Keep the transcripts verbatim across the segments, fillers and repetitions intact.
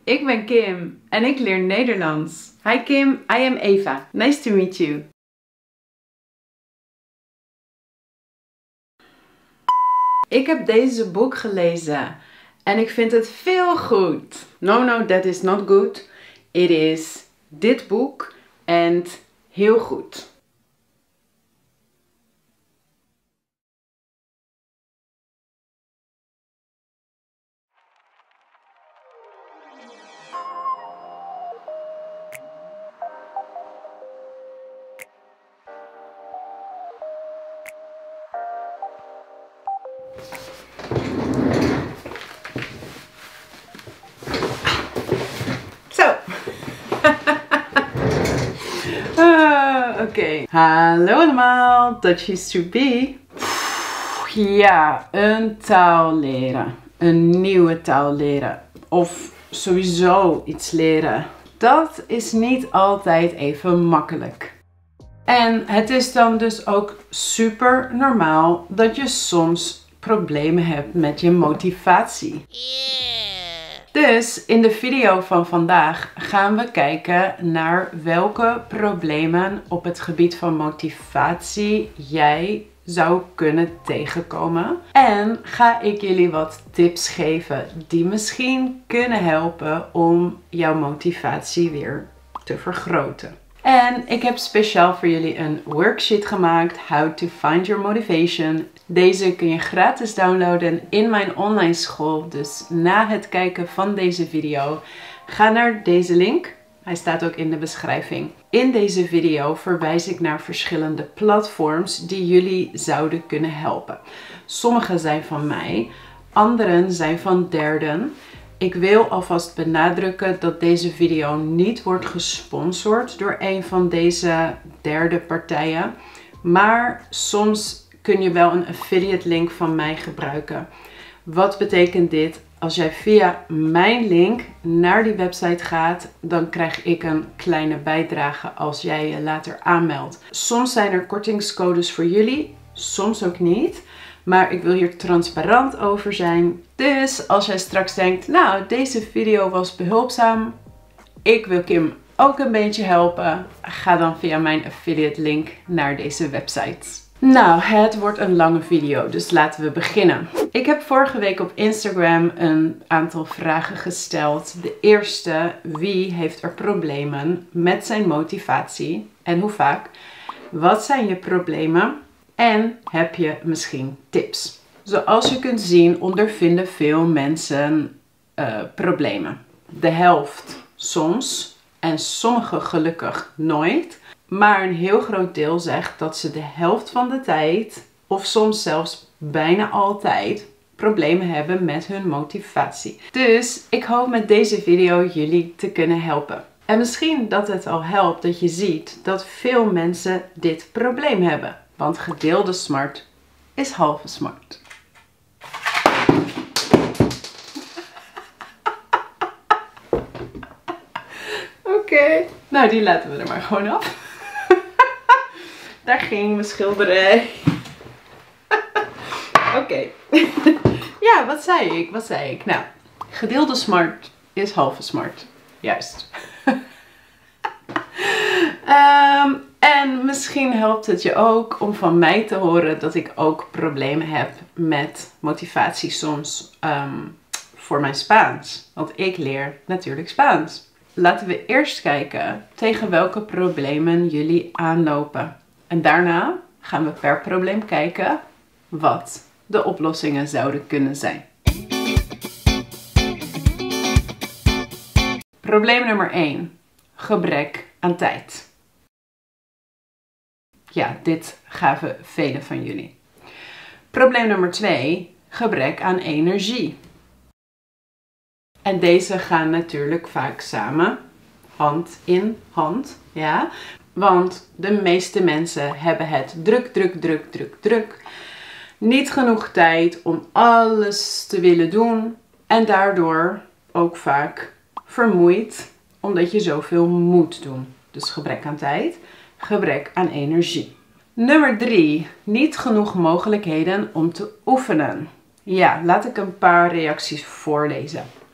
Ik ben Kim en ik leer Nederlands. Hi Kim, I am Eva. Nice to meet you. Ik heb deze boek gelezen en ik vind het veel goed. No, no, that is not good. It is dit boek en heel goed. Zo. uh, Oké. Okay. Hallo allemaal. Dutchies to be. Ja, een taal leren. Een nieuwe taal leren. Of sowieso iets leren. Dat is niet altijd even makkelijk. En het is dan dus ook super normaal dat je soms problemen hebt met je motivatie. Dus in de video van vandaag gaan we kijken naar welke problemen op het gebied van motivatie jij zou kunnen tegenkomen. En ga ik jullie wat tips geven die misschien kunnen helpen om jouw motivatie weer te vergroten. En ik heb speciaal voor jullie een worksheet gemaakt, How to Find Your Motivation. Deze kun je gratis downloaden in mijn online school. Dus na het kijken van deze video, ga naar deze link. Hij staat ook in de beschrijving. In deze video verwijs ik naar verschillende platforms die jullie zouden kunnen helpen. Sommige zijn van mij, anderen zijn van derden. Ik wil alvast benadrukken dat deze video niet wordt gesponsord door een van deze derde partijen. Maar soms kun je wel een affiliate link van mij gebruiken. Wat betekent dit? Als jij via mijn link naar die website gaat, dan krijg ik een kleine bijdrage als jij je later aanmeldt. Soms zijn er kortingscodes voor jullie, soms ook niet. Maar ik wil hier transparant over zijn. Dus als jij straks denkt, nou deze video was behulpzaam. Ik wil Kim ook een beetje helpen. Ga dan via mijn affiliate link naar deze website. Nou, het wordt een lange video, dus laten we beginnen. Ik heb vorige week op Instagram een aantal vragen gesteld. De eerste, wie heeft er problemen met zijn motivatie en hoe vaak? Wat zijn je problemen? En heb je misschien tips? Zoals je kunt zien ondervinden veel mensen uh, problemen. De helft soms en sommigen gelukkig nooit. Maar een heel groot deel zegt dat ze de helft van de tijd, of soms zelfs bijna altijd, problemen hebben met hun motivatie. Dus ik hoop met deze video jullie te kunnen helpen. En misschien dat het al helpt dat je ziet dat veel mensen dit probleem hebben. Want gedeelde smart is halve smart. Oké, okay. Nou die laten we er maar gewoon af. Daar ging mijn schilderij. Oké. Okay. Ja, wat zei ik? Wat zei ik? Nou, gedeelde smart is halve smart. Juist. um, en misschien helpt het je ook om van mij te horen dat ik ook problemen heb met motivatie soms um, voor mijn Spaans. Want ik leer natuurlijk Spaans. Laten we eerst kijken tegen welke problemen jullie aanlopen. En daarna gaan we per probleem kijken wat de oplossingen zouden kunnen zijn. Probleem nummer één. Gebrek aan tijd. Ja, dit gaven velen van jullie. Probleem nummer twee. Gebrek aan energie. En deze gaan natuurlijk vaak samen, hand in hand, ja. Want de meeste mensen hebben het druk, druk, druk, druk, druk. Niet genoeg tijd om alles te willen doen. En daardoor ook vaak vermoeid, omdat je zoveel moet doen. Dus gebrek aan tijd, gebrek aan energie. Nummer drie. Niet genoeg mogelijkheden om te oefenen. Ja, laat ik een paar reacties voorlezen.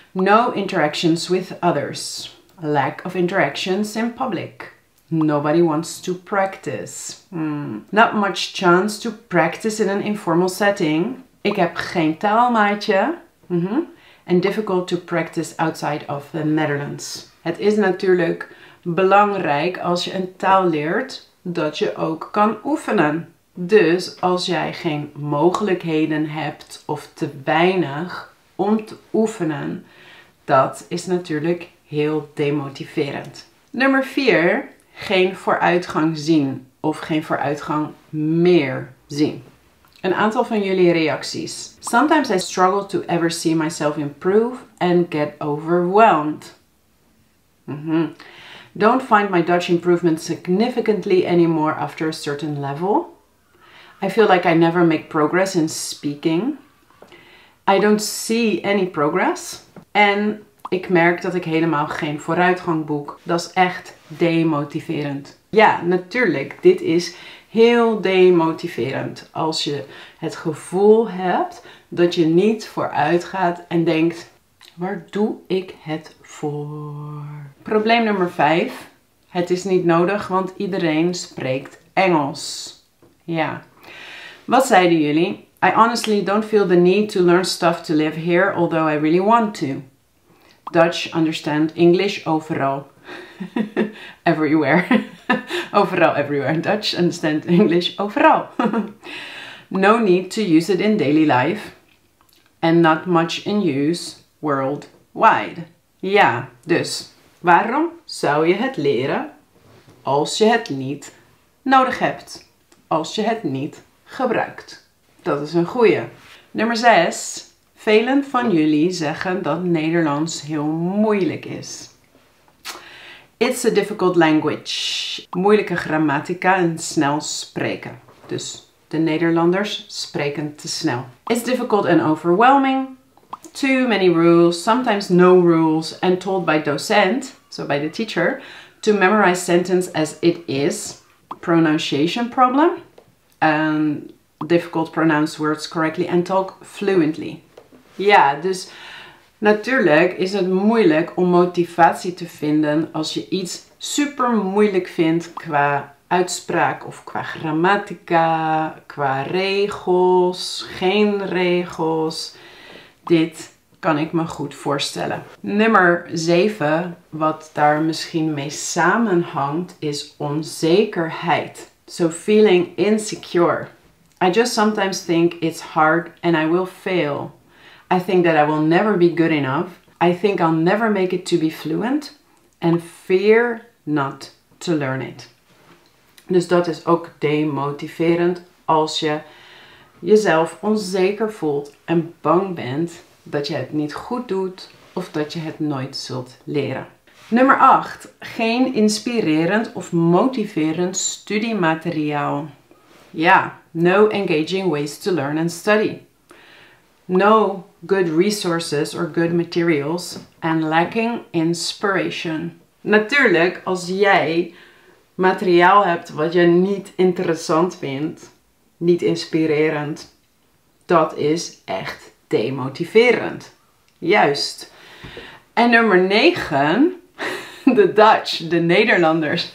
No interactions with others. Lack of interactions in public. Nobody wants to practice. Hmm. Not much chance to practice in an informal setting. Ik heb geen taalmaatje. Mm-hmm. And difficult to practice outside of the Netherlands. Het is natuurlijk belangrijk als je een taal leert dat je ook kan oefenen. Dus als jij geen mogelijkheden hebt of te weinig om te oefenen, dat is natuurlijk heel demotiverend. Nummer vier. Geen vooruitgang zien of geen vooruitgang meer zien. Een aantal van jullie reacties. Sometimes I struggle to ever see myself improve and get overwhelmed. Mm-hmm. Don't find my Dutch improvement significantly anymore after a certain level. I feel like I never make progress in speaking. I don't see any progress. En ik merk dat ik helemaal geen vooruitgang boek. Dat is echt demotiverend. Ja, natuurlijk. Dit is heel demotiverend. Als je het gevoel hebt dat je niet vooruit gaat en denkt, waar doe ik het voor? Probleem nummer vijf. Het is niet nodig, want iedereen spreekt Engels. Ja. Wat zeiden jullie? I honestly don't feel the need to learn stuff to live here, although I really want to. Dutch, understand English overal. Everywhere. Overal, everywhere. Dutch, understand English overal. No need to use it in daily life. And not much in use worldwide. Ja, dus waarom zou je het leren als je het niet nodig hebt? Als je het niet gebruikt. Dat is een goeie. Nummer zes. Velen van jullie zeggen dat Nederlands heel moeilijk is. It's a difficult language. Moeilijke grammatica en snel spreken. Dus de Nederlanders spreken te snel. It's difficult and overwhelming. Too many rules, sometimes no rules, and told by docent, so by the teacher, to memorize sentence as it is. Pronunciation problem. Um, difficult to pronounce words correctly and talk fluently. Ja, dus natuurlijk is het moeilijk om motivatie te vinden als je iets super moeilijk vindt qua uitspraak of qua grammatica, qua regels, geen regels. Dit kan ik me goed voorstellen. Nummer zeven, wat daar misschien mee samenhangt, is onzekerheid. So feeling insecure. I just sometimes think it's hard and I will fail. I think that I will never be good enough. I think I'll never make it to be fluent. And fear not to learn it. Dus dat is ook demotiverend als je jezelf onzeker voelt en bang bent dat je het niet goed doet of dat je het nooit zult leren. Nummer acht. Geen inspirerend of motiverend studiemateriaal. Ja, no engaging ways to learn and study. No good resources or good materials and lacking inspiration. Natuurlijk, als jij materiaal hebt wat je niet interessant vindt, niet inspirerend, dat is echt demotiverend. Juist. En nummer negen, de Dutch, de Nederlanders.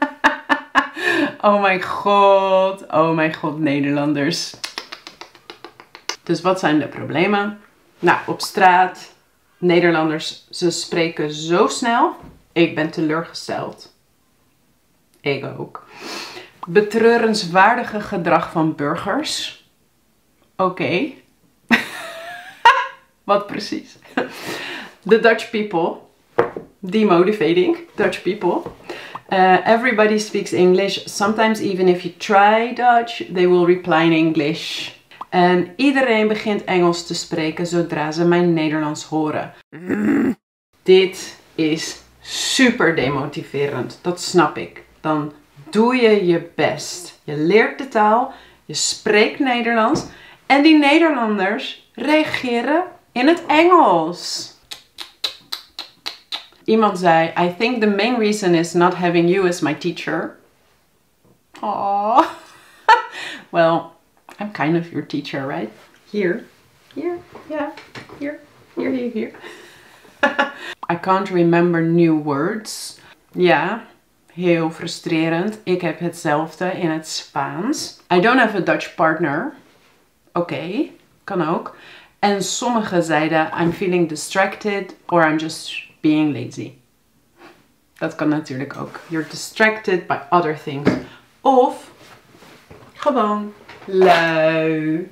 Oh mijn god, oh mijn god, Nederlanders. Dus wat zijn de problemen? Nou, op straat, Nederlanders, ze spreken zo snel. Ik ben teleurgesteld. Ik ook. Betreurenswaardige gedrag van burgers. Oké. Okay. Wat precies? The Dutch people. Demotivating Dutch people. Uh, everybody speaks English. Sometimes even if you try Dutch, they will reply in English. En iedereen begint Engels te spreken zodra ze mijn Nederlands horen. Mm. Dit is super demotiverend. Dat snap ik. Dan doe je je best. Je leert de taal, je spreekt Nederlands en die Nederlanders reageren in het Engels. Iemand zei, I think the main reason is not having you as my teacher. Aww. Well, I'm kind of your teacher, right? Here, here, yeah, here, here, here, here. I can't remember new words. Ja, heel frustrerend. Ik heb hetzelfde in het Spaans. I don't have a Dutch partner. Oké, okay, kan ook. En sommigen zeiden I'm feeling distracted or I'm just being lazy. Dat kan natuurlijk ook. You're distracted by other things. Of gewoon lui.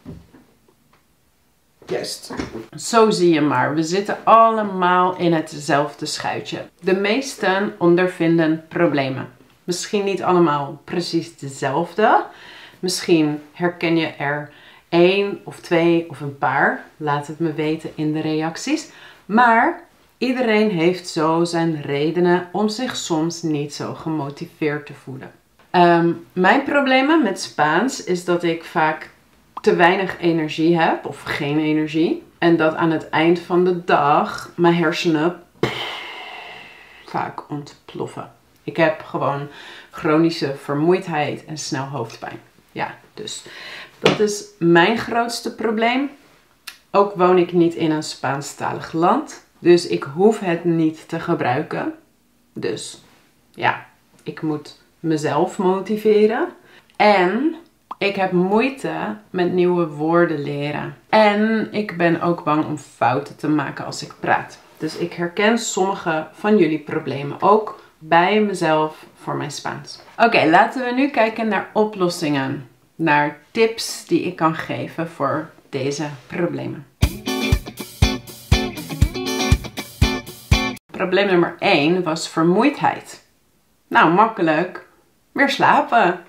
Juist. Zo zie je maar. We zitten allemaal in hetzelfde schuitje. De meesten ondervinden problemen. Misschien niet allemaal precies dezelfde. Misschien herken je er één of twee of een paar. Laat het me weten in de reacties. Maar iedereen heeft zo zijn redenen om zich soms niet zo gemotiveerd te voelen. Um, mijn problemen met Spaans is dat ik vaak te weinig energie heb of geen energie. En dat aan het eind van de dag mijn hersenen vaak ontploffen. Ik heb gewoon chronische vermoeidheid en snel hoofdpijn. Ja, dus dat is mijn grootste probleem. Ook woon ik niet in een Spaanstalig land. Dus ik hoef het niet te gebruiken. Dus ja, ik moet mezelf motiveren. En ik heb moeite met nieuwe woorden leren. En ik ben ook bang om fouten te maken als ik praat. Dus ik herken sommige van jullie problemen ook bij mezelf voor mijn Spaans. Oké, okay, laten we nu kijken naar oplossingen. Naar tips die ik kan geven voor deze problemen. Probleem nummer één was vermoeidheid. Nou, makkelijk. Meer slapen.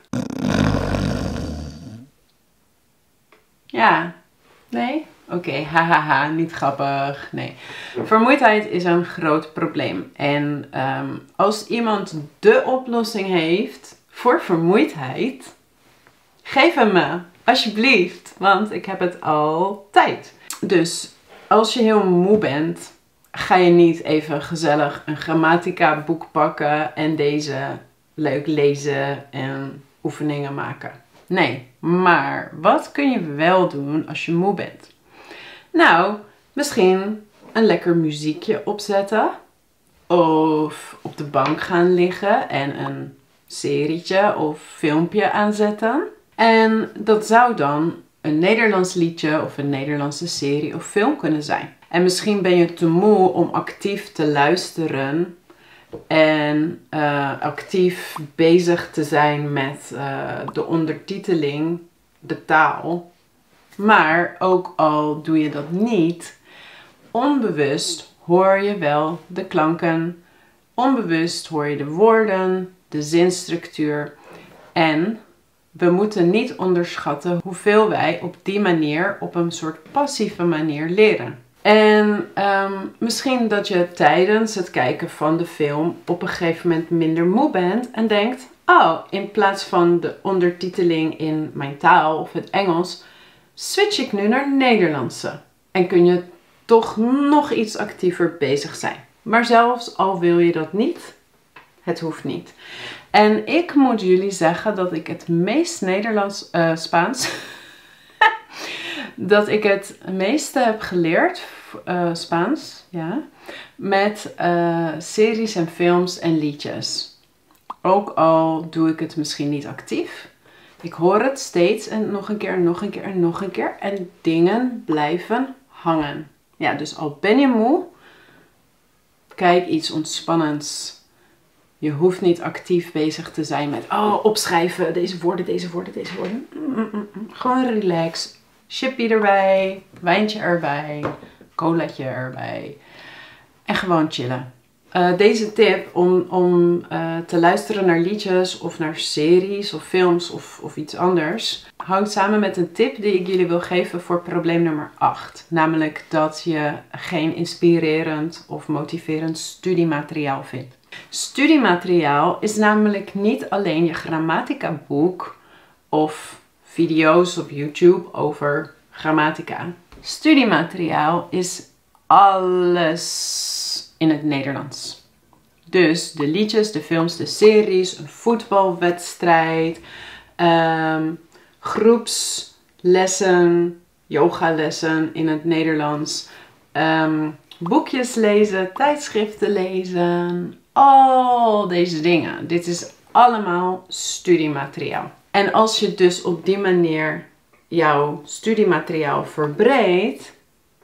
Ja. Nee? Oké, okay. Hahaha, niet grappig. Nee. Vermoeidheid is een groot probleem. En um, als iemand de oplossing heeft voor vermoeidheid, geef hem me. Alsjeblieft. Want ik heb het altijd. Dus als je heel moe bent, ga je niet even gezellig een grammatica boek pakken en deze leuk lezen en oefeningen maken. Nee, maar wat kun je wel doen als je moe bent? Nou, misschien een lekker muziekje opzetten. Of op de bank gaan liggen en een serietje of filmpje aanzetten. En dat zou dan een Nederlands liedje of een Nederlandse serie of film kunnen zijn. En misschien ben je te moe om actief te luisteren en uh, actief bezig te zijn met uh, de ondertiteling, de taal. Maar ook al doe je dat niet, onbewust hoor je wel de klanken, onbewust hoor je de woorden, de zinsstructuur. En we moeten niet onderschatten hoeveel wij op die manier, op een soort passieve manier leren. En um, misschien dat je tijdens het kijken van de film op een gegeven moment minder moe bent en denkt, oh, in plaats van de ondertiteling in mijn taal of het Engels, switch ik nu naar Nederlandse. En kun je toch nog iets actiever bezig zijn. Maar zelfs al wil je dat niet, het hoeft niet. En ik moet jullie zeggen dat ik het meest Nederlands, uh, Spaans, dat ik het meeste heb geleerd, uh, Spaans, ja, met uh, series en films en liedjes. Ook al doe ik het misschien niet actief. Ik hoor het steeds en nog een keer en nog een keer en nog een keer. En dingen blijven hangen. Ja, dus al ben je moe, kijk iets ontspannends. Je hoeft niet actief bezig te zijn met, oh, opschrijven, deze woorden, deze woorden, deze woorden. Mm, mm, mm. Gewoon relax. Chippy erbij, wijntje erbij, colaatje erbij. En gewoon chillen. Uh, deze tip om, om uh, te luisteren naar liedjes of naar series of films of, of iets anders, hangt samen met een tip die ik jullie wil geven voor probleem nummer acht. Namelijk dat je geen inspirerend of motiverend studiemateriaal vindt. Studiemateriaal is namelijk niet alleen je grammatica boek of video's op YouTube over grammatica. Studiemateriaal is alles in het Nederlands. Dus de liedjes, de films, de series, een voetbalwedstrijd, um, groepslessen, yogalessen in het Nederlands, um, boekjes lezen, tijdschriften lezen, al deze dingen. Dit is allemaal studiemateriaal. En als je dus op die manier jouw studiemateriaal verbreedt,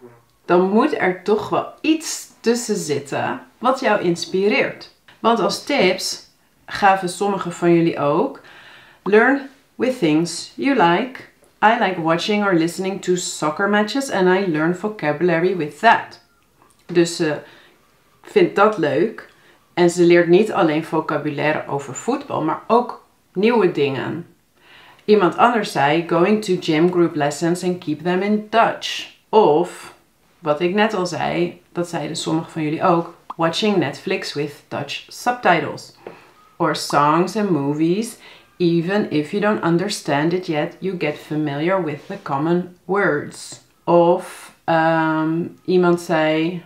dan moet er toch wel iets tussen zitten wat jou inspireert. Want als tips gaven sommigen van jullie ook: learn with things you like. I like watching or listening to soccer matches and I learn vocabulary with that. Dus ze vindt dat leuk en ze leert niet alleen vocabulaire over voetbal, maar ook nieuwe dingen. Iemand anders zei: going to gym group lessons and keep them in Dutch. Of, wat ik net al zei, dat zeiden sommigen van jullie ook, watching Netflix with Dutch subtitles. Or songs and movies, even if you don't understand it yet, you get familiar with the common words. Of um, iemand zei,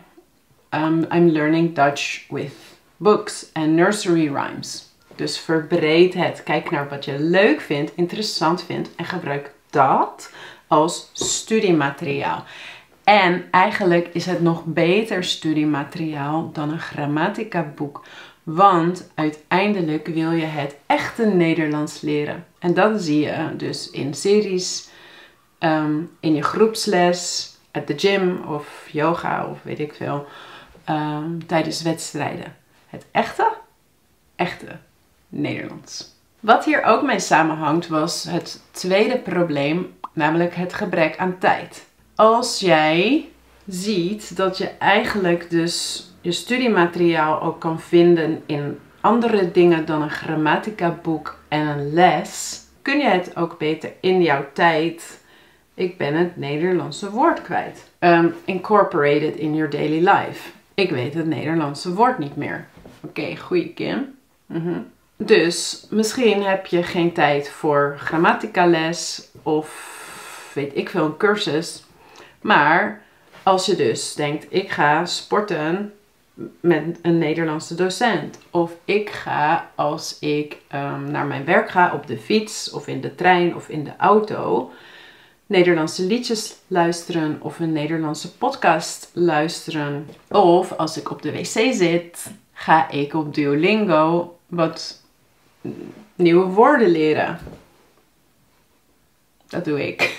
um, I'm learning Dutch with books and nursery rhymes. Dus verbreed het. Kijk naar wat je leuk vindt, interessant vindt en gebruik dat als studiemateriaal. En eigenlijk is het nog beter studiemateriaal dan een grammatica boek. Want uiteindelijk wil je het echte Nederlands leren. En dat zie je dus in series, um, in je groepsles, at the gym of yoga of weet ik veel, um, tijdens wedstrijden. Het echte, echte Nederlands. Wat hier ook mee samenhangt was het tweede probleem, namelijk het gebrek aan tijd. Als jij ziet dat je eigenlijk dus je studiemateriaal ook kan vinden in andere dingen dan een grammatica boek en een les, kun je het ook beter in jouw tijd, ik ben het Nederlandse woord kwijt, um, incorporate it in your daily life. Ik weet het Nederlandse woord niet meer. Oké, okay, goeie Kim. Mm-hmm. Dus misschien heb je geen tijd voor grammatica les of weet ik veel, een cursus. Maar als je dus denkt, ik ga sporten met een Nederlandse docent. Of ik ga als ik um, naar mijn werk ga op de fiets of in de trein of in de auto Nederlandse liedjes luisteren of een Nederlandse podcast luisteren. Of als ik op de wc zit, ga ik op Duolingo wat nieuwe woorden leren. Dat doe ik.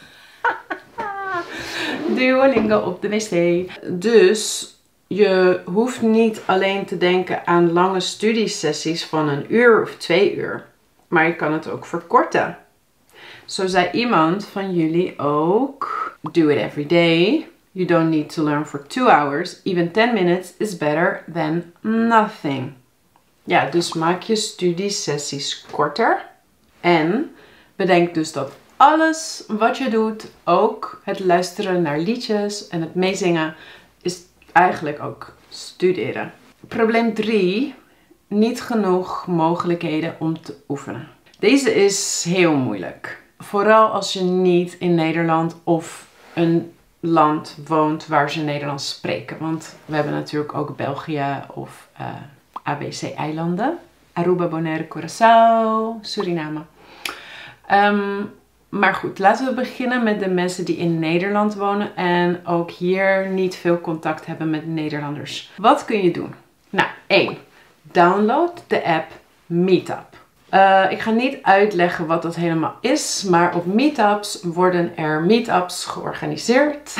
Duolingo op de wc. Dus je hoeft niet alleen te denken aan lange studiesessies van een uur of twee uur. Maar je kan het ook verkorten. Zo zei iemand van jullie ook: do it every day. You don't need to learn for two hours. Even ten minutes is better than nothing. Ja, dus maak je studiesessies korter. En bedenk dus dat alles wat je doet, ook het luisteren naar liedjes en het meezingen, is eigenlijk ook studeren. Probleem drie. Niet genoeg mogelijkheden om te oefenen. Deze is heel moeilijk. Vooral als je niet in Nederland of een land woont waar ze Nederlands spreken. Want we hebben natuurlijk ook België of uh, A B C-eilanden. Aruba, Bonaire, Curaçao, Suriname. Um, maar goed, laten we beginnen met de mensen die in Nederland wonen en ook hier niet veel contact hebben met Nederlanders. Wat kun je doen? Nou, één. Download de app Meetup. Uh, ik ga niet uitleggen wat dat helemaal is, maar op Meetups worden er Meetups georganiseerd.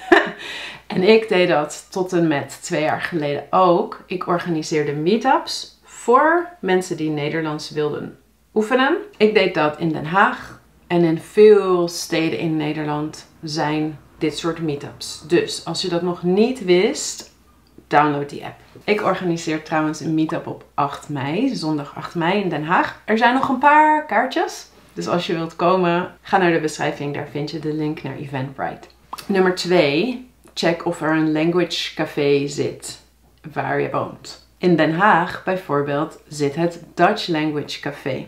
En ik deed dat tot en met twee jaar geleden ook. Ik organiseerde Meetups voor mensen die Nederlands wilden oefenen. Ik deed dat in Den Haag en in veel steden in Nederland zijn dit soort Meetups. Dus als je dat nog niet wist, download die app. Ik organiseer trouwens een meetup op acht mei, zondag acht mei in Den Haag. Er zijn nog een paar kaartjes. Dus als je wilt komen, ga naar de beschrijving. Daar vind je de link naar Eventbrite. Nummer twee. Check of er een language café zit waar je woont. In Den Haag bijvoorbeeld zit het Dutch Language Café.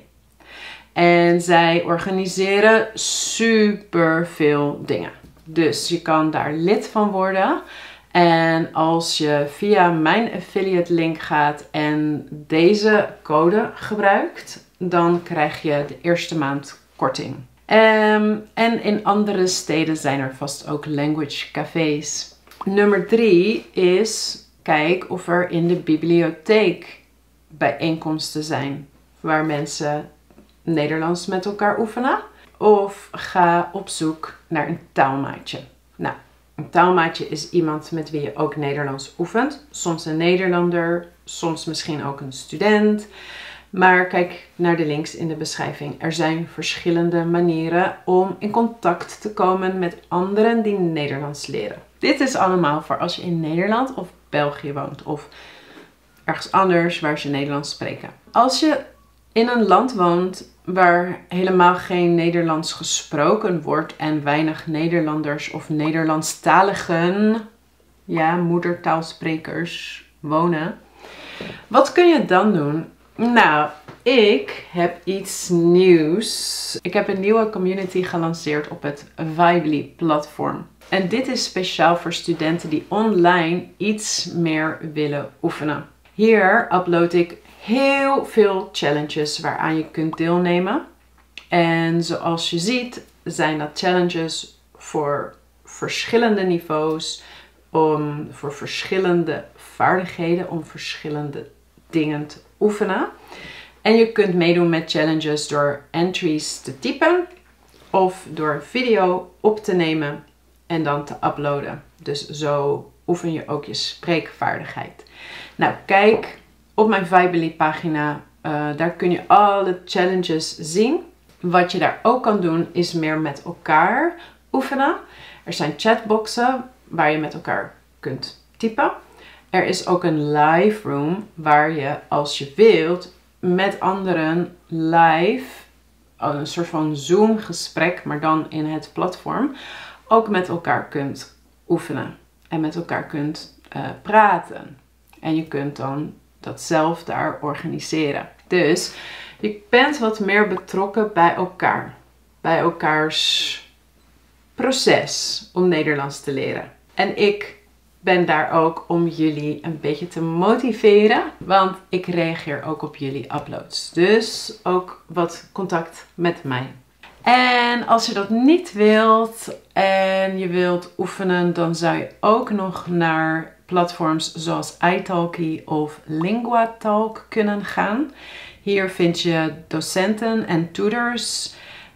En zij organiseren super veel dingen. Dus je kan daar lid van worden. En als je via mijn affiliate link gaat en deze code gebruikt, dan krijg je de eerste maand korting. Um, en in andere steden zijn er vast ook language cafés. Nummer drie is, kijk of er in de bibliotheek bijeenkomsten zijn waar mensen Nederlands met elkaar oefenen. Of ga op zoek naar een taalmaatje. Nou, een taalmaatje is iemand met wie je ook Nederlands oefent. Soms een Nederlander, soms misschien ook een student. Maar kijk naar de links in de beschrijving. Er zijn verschillende manieren om in contact te komen met anderen die Nederlands leren. Dit is allemaal voor als je in Nederland of België woont of ergens anders waar ze Nederlands spreken. Als je in een land woont waar helemaal geen Nederlands gesproken wordt en weinig Nederlanders of Nederlandstaligen, ja, moedertaalsprekers wonen, wat kun je dan doen? Nou, ik heb iets nieuws. Ik heb een nieuwe community gelanceerd op het Vibely platform. En dit is speciaal voor studenten die online iets meer willen oefenen. Hier upload ik heel veel challenges waaraan je kunt deelnemen. En zoals je ziet zijn dat challenges voor verschillende niveaus, om, voor verschillende vaardigheden, om verschillende dingen te oefenen. En je kunt meedoen met challenges door entries te typen of door een video op te nemen en dan te uploaden. Dus zo oefen je ook je spreekvaardigheid. Nou, kijk op mijn Vibely pagina. Uh, daar kun je alle challenges zien. Wat je daar ook kan doen is meer met elkaar oefenen. Er zijn chatboxen waar je met elkaar kunt typen. Er is ook een live room waar je, als je wilt, met anderen live, een soort van Zoom gesprek, maar dan in het platform, ook met elkaar kunt oefenen. En met elkaar kunt uh, praten. En je kunt dan dat zelf daar organiseren. Dus je bent wat meer betrokken bij elkaar. Bij elkaars proces om Nederlands te leren. En ik ben daar ook om jullie een beetje te motiveren. Want ik reageer ook op jullie uploads. Dus ook wat contact met mij. En als je dat niet wilt en je wilt oefenen, dan zou je ook nog naar platforms zoals italki of Linguatalk kunnen gaan. Hier vind je docenten en tutors.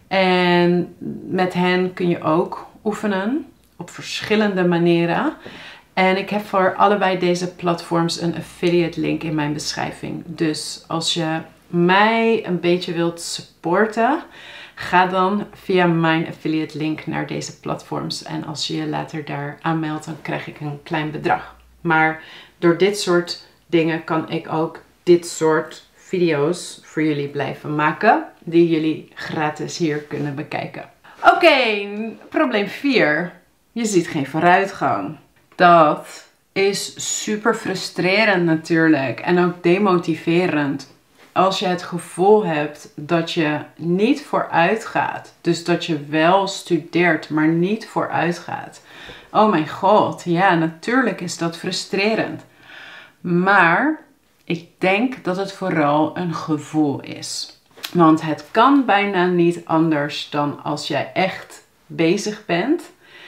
En met hen kun je ook oefenen op verschillende manieren. En ik heb voor allebei deze platforms een affiliate link in mijn beschrijving. Dus als je mij een beetje wilt supporten, ga dan via mijn affiliate link naar deze platforms. En als je je later daar aanmeldt, dan krijg ik een klein bedrag. Maar door dit soort dingen kan ik ook dit soort video's voor jullie blijven maken. Die jullie gratis hier kunnen bekijken. Oké, okay, probleem vier. Je ziet geen vooruitgang. Dat is super frustrerend natuurlijk. En ook demotiverend. Als je het gevoel hebt dat je niet vooruit gaat. Dus dat je wel studeert, maar niet vooruit gaat. Oh mijn god, ja, natuurlijk is dat frustrerend. Maar ik denk dat het vooral een gevoel is. Want het kan bijna niet anders dan als jij echt bezig bent,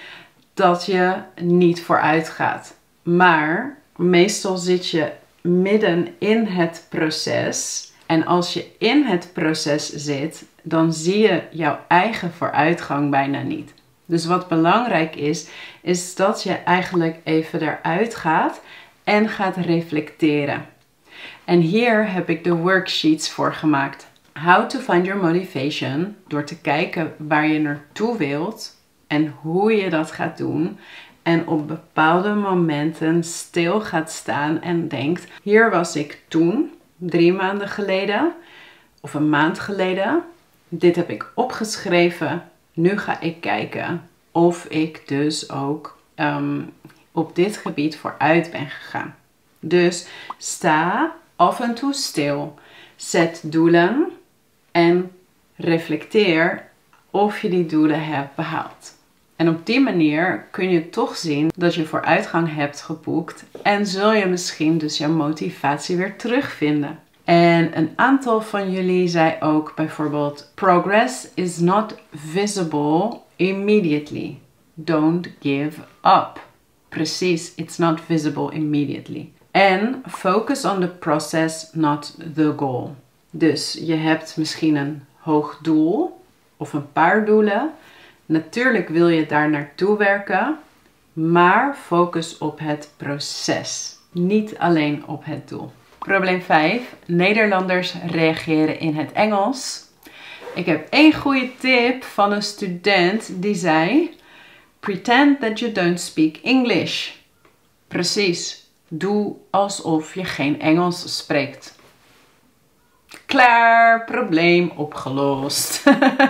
dat je niet vooruit gaat. Maar meestal zit je midden in het proces. En als je in het proces zit, dan zie je jouw eigen vooruitgang bijna niet. Dus wat belangrijk is, is dat je eigenlijk even eruit gaat en gaat reflecteren. En hier heb ik de worksheets voor gemaakt. How to find your motivation, door te kijken waar je naartoe wilt en hoe je dat gaat doen. En op bepaalde momenten stil gaat staan en denkt, hier was ik toen, drie maanden geleden of een maand geleden. Dit heb ik opgeschreven. Nu ga ik kijken of ik dus ook um, op dit gebied vooruit ben gegaan. Dus sta af en toe stil. Zet doelen en reflecteer of je die doelen hebt behaald. En op die manier kun je toch zien dat je vooruitgang hebt geboekt en zul je misschien dus jouw motivatie weer terugvinden. En een aantal van jullie zei ook bijvoorbeeld, progress is not visible immediately. Don't give up. Precies, it's not visible immediately. En focus on the process, not the goal. Dus je hebt misschien een hoog doel of een paar doelen. Natuurlijk wil je daar naartoe werken, maar focus op het proces. Niet alleen op het doel. Probleem vijf. Nederlanders reageren in het Engels. Ik heb één goede tip van een student die zei: pretend that you don't speak English. Precies. Doe alsof je geen Engels spreekt. Klaar, probleem opgelost.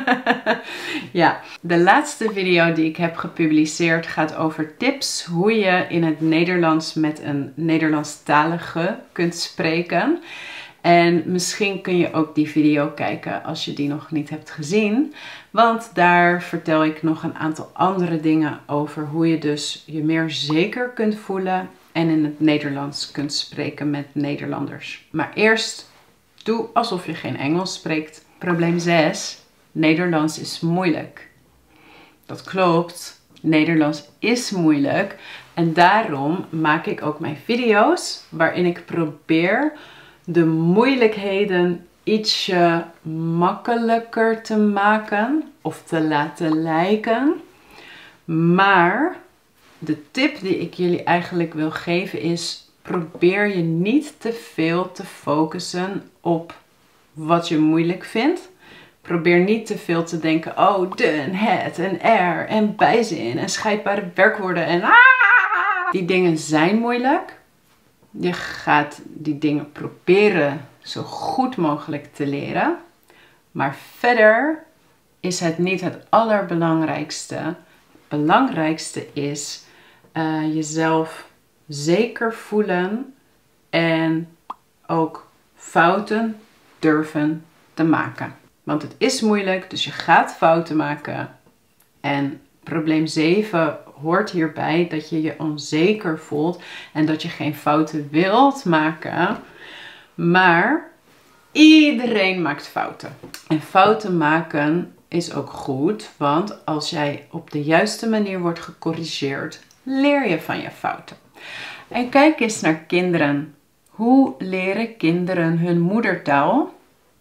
Ja, de laatste video die ik heb gepubliceerd gaat over tips hoe je in het Nederlands met een Nederlandstalige kunt spreken. En misschien kun je ook die video kijken als je die nog niet hebt gezien. Want daar vertel ik nog een aantal andere dingen over hoe je dus je meer zeker kunt voelen en in het Nederlands kunt spreken met Nederlanders. Maar eerst, doe alsof je geen Engels spreekt. Probleem zes. Nederlands is moeilijk. Dat klopt. Nederlands is moeilijk. En daarom maak ik ook mijn video's waarin ik probeer de moeilijkheden ietsje makkelijker te maken of te laten lijken. Maar de tip die ik jullie eigenlijk wil geven is: probeer je niet te veel te focussen op wat je moeilijk vindt. Probeer niet te veel te denken: oh, de en het en er en bijzin en scheidbare werkwoorden en ah! Die dingen zijn moeilijk. Je gaat die dingen proberen zo goed mogelijk te leren. Maar verder is het niet het allerbelangrijkste. Het belangrijkste is uh, jezelf zeker voelen en ook fouten durven te maken. Want het is moeilijk, dus je gaat fouten maken. En probleem zeven hoort hierbij dat je je onzeker voelt en dat je geen fouten wilt maken. Maar iedereen maakt fouten. En fouten maken is ook goed, want als jij op de juiste manier wordt gecorrigeerd, leer je van je fouten. En kijk eens naar kinderen. Hoe leren kinderen hun moedertaal?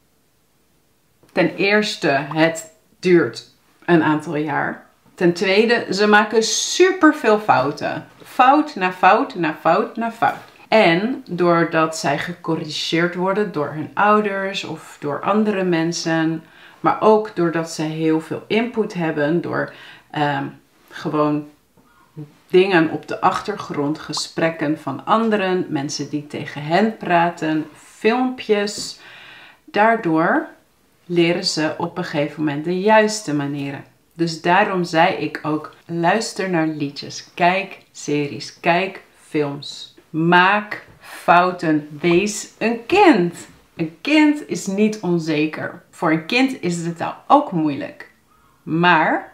Ten eerste, het duurt een aantal jaar. Ten tweede, ze maken super veel fouten. Fout na fout na fout na fout. En doordat zij gecorrigeerd worden door hun ouders of door andere mensen, maar ook doordat zij heel veel input hebben door uh, gewoon dingen op de achtergrond, gesprekken van anderen, mensen die tegen hen praten, filmpjes. Daardoor leren ze op een gegeven moment de juiste manieren. Dus daarom zei ik ook: luister naar liedjes, kijk series, kijk films. Maak fouten, wees een kind. Een kind is niet onzeker. Voor een kind is de taal ook moeilijk. Maar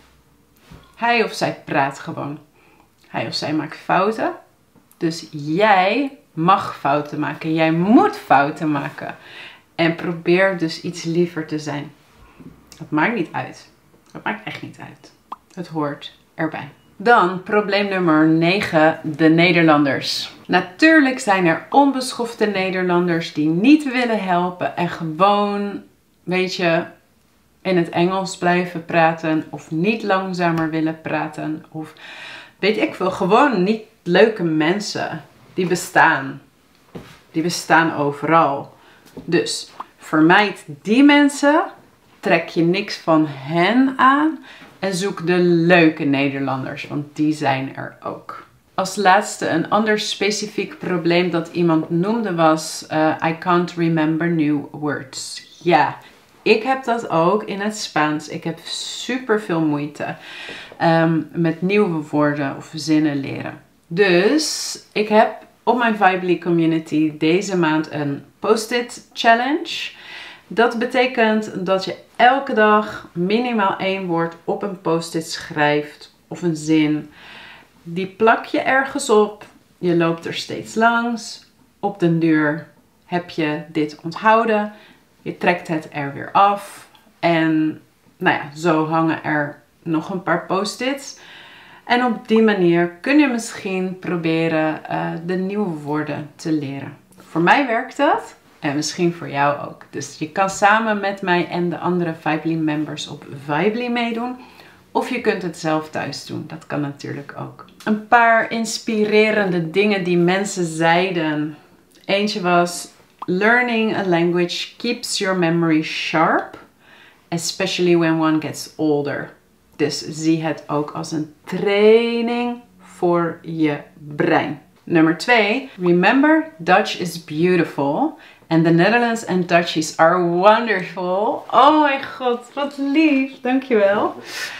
hij of zij praat gewoon. Hij of zij maakt fouten. Dus jij mag fouten maken. Jij moet fouten maken. En probeer dus iets liever te zijn. Het maakt niet uit. Het maakt echt niet uit. Het hoort erbij. Dan probleem nummer negen, de Nederlanders. Natuurlijk zijn er onbeschofte Nederlanders die niet willen helpen en gewoon, weet je, in het Engels blijven praten of niet langzamer willen praten. Of weet ik veel, gewoon niet leuke mensen. Die bestaan. Die bestaan overal. Dus vermijd die mensen. Trek je niks van hen aan. En zoek de leuke Nederlanders, want die zijn er ook. Als laatste een ander specifiek probleem dat iemand noemde was uh, I can't remember new words. Ja, ik heb dat ook in het Spaans. Ik heb super veel moeite um, met nieuwe woorden of zinnen leren. Dus ik heb op mijn Vibely community deze maand een post-it challenge. Dat betekent dat je elke dag minimaal één woord op een post-it schrijft of een zin. Die plak je ergens op. Je loopt er steeds langs. Op den duur heb je dit onthouden. Je trekt het er weer af. En nou ja, zo hangen er nog een paar post-its. En op die manier kun je misschien proberen uh, de nieuwe woorden te leren. Voor mij werkt dat. En misschien voor jou ook. Dus je kan samen met mij en de andere Vibely members op Vibely meedoen. Of je kunt het zelf thuis doen. Dat kan natuurlijk ook. Een paar inspirerende dingen die mensen zeiden. Eentje was: learning a language keeps your memory sharp. Especially when one gets older. Dus zie het ook als een training voor je brein. Nummer twee. Remember, Dutch is beautiful. And the Netherlands and Dutchies are wonderful. Oh mijn god, wat lief. Dankjewel.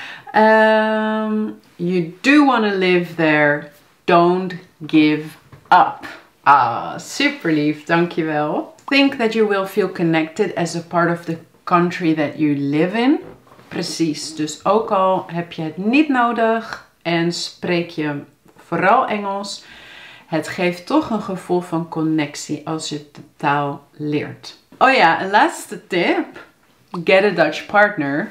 Um, you do want to live there. Don't give up. Ah, super lief. Dankjewel. Think that you will feel connected as a part of the country that you live in. Precies. Dus ook al heb je het niet nodig en spreek je vooral Engels, het geeft toch een gevoel van connectie als je de taal leert. Oh ja, een laatste tip. Get a Dutch partner.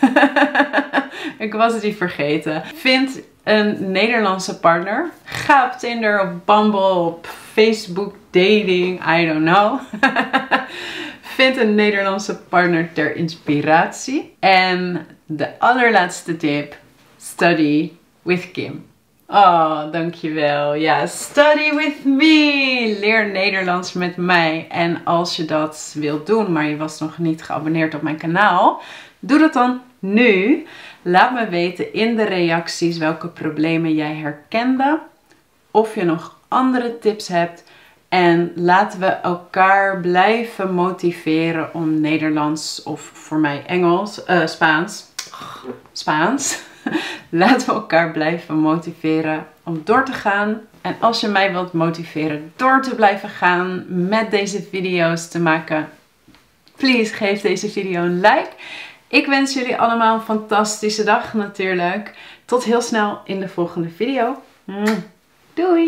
Ik was die vergeten. Vind een Nederlandse partner. Ga op Tinder, op Bumble, op Facebook dating, I don't know. Vind een Nederlandse partner ter inspiratie. En de allerlaatste tip. Study with Kim. Oh, dankjewel. Ja, study with me. Leer Nederlands met mij. En als je dat wilt doen, maar je was nog niet geabonneerd op mijn kanaal, doe dat dan nu. Laat me weten in de reacties welke problemen jij herkende. Of je nog andere tips hebt. En laten we elkaar blijven motiveren om Nederlands, of voor mij Engels, uh, Spaans, Spaans. Laten we elkaar blijven motiveren om door te gaan. En als je mij wilt motiveren door te blijven gaan met deze video's te maken, please geef deze video een like. Ik wens jullie allemaal een fantastische dag natuurlijk. Tot heel snel in de volgende video. Doei!